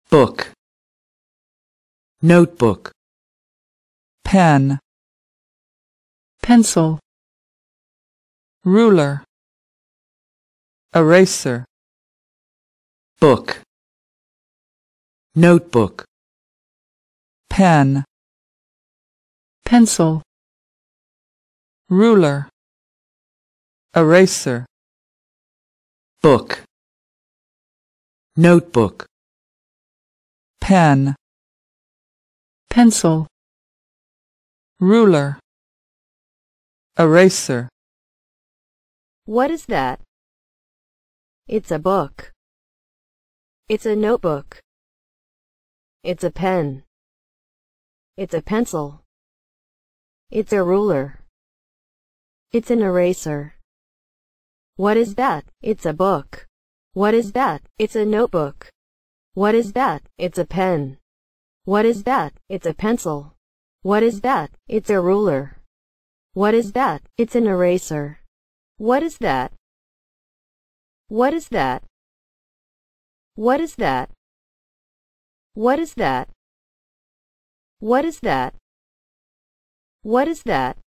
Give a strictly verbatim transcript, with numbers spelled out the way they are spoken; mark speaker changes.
Speaker 1: book, notebook,
Speaker 2: pen,
Speaker 3: pencil,
Speaker 2: ruler, eraser,
Speaker 1: book, notebook,
Speaker 2: pen,
Speaker 3: pencil,
Speaker 2: ruler, eraser,
Speaker 1: book, notebook,
Speaker 2: pen,
Speaker 3: pencil,
Speaker 2: ruler, eraser.
Speaker 4: What is that? It's a book. It's a notebook. It's a pen. It's a pencil. It's a ruler. It's an eraser. What is that? It's a book. What is that? It's a notebook. What is that? It's a pen. What is that? It's a pencil. What is that? It's a ruler. What is that? It's an eraser. What is that? What is that? What is that? What is that? What is that? What is that?